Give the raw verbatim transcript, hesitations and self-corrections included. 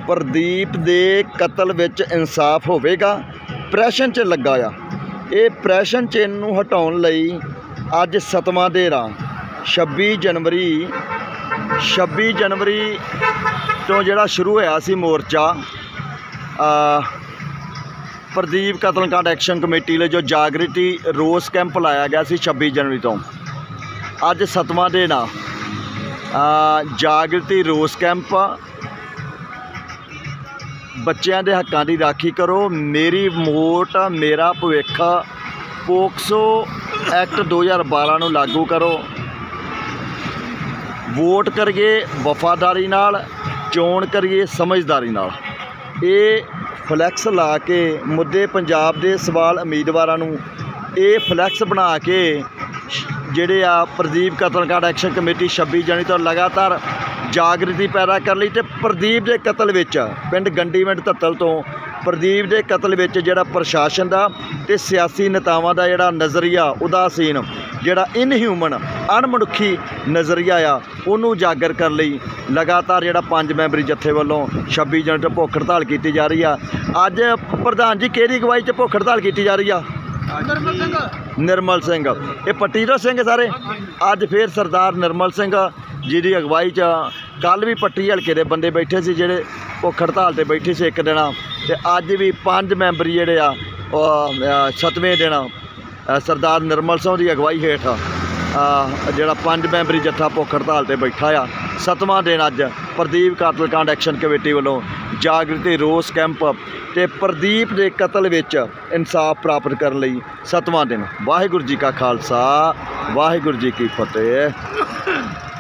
प्रदीप दे कतल विच इंसाफ होवेगा। प्रैशन च लगा आ ये प्रैशन च इनू हटाउण लई अज सतवां देर आ। छब्बी जनवरी छब्बी जनवरी तो जिहड़ा शुरू होया सी मोर्चा प्रदीप कतलकांड एक्शन कमेटी ले जो जागृति रोस कैंप लाया गया सी छब्बी जनवरी तो अज सतवां दिन आ जागृति रोस कैंप। बच्चों के हकों की राखी करो, मेरी वोट मेरा भविख, पोक्सो एक्ट दो हज़ार बारह नूं लागू करो, वोट करिए वफादारी नाल, चोण करिए समझदारी नाल। ये फ्लैक्स ला के मुद्दे पंजाब के सवाल उम्मीदवारों नूं ये फ्लैक्स बना के जिहड़े आ प्रदीप कतलकांड एक्शन कमेटी छब्बी जनवरी तो लगातार जागृति पैदा कर ली। तो प्रदीप के कतल विच पिंड गंडीविंड धत्तल तो प्रदीप के कतल विच जिहड़ा प्रशासन का ते सियासी नेतावां दा जिहड़ा नज़रिया उदासीन जिहड़ा इनह्यूमन अणमनुखी नज़रिया आ उहनूं उजागर कर लई लगातार जिहड़ा पंज मैंबरी जत्थे वल्लों छब्बी जनवरी तो भुख हड़ताल की जा रही है। अज प्रधान जी किहड़ी अगवाई च भुख हड़ताल की जा रही है? निर्मल सिंह निर्मल सिंह ये पट्टीदर सिंह सारे अज फिर सरदार निर्मल सिंह जी की अगवाई च कल भी पट्टी हल्के के बंदे बैठे से जिहड़े भुख हड़ताल से बैठे से एक दिन ते अज भी पांच मैंबरी जिहड़े आ सतवें दिन सरदार निर्मल सिंह की अगवाई हेठ जिहड़ा पांच मैंबरी जत्था भुख हड़ताल से बैठा आ। सतवां दिन अज प्रदीप कतलकांड एक्शन कमेटी वालों जागृति रोस कैंप ते प्रदीप के कतल विच इंसाफ प्राप्त करने लई सतवां दिन। वाहिगुरू जी का खालसा वाहिगुरू जी की फतेह।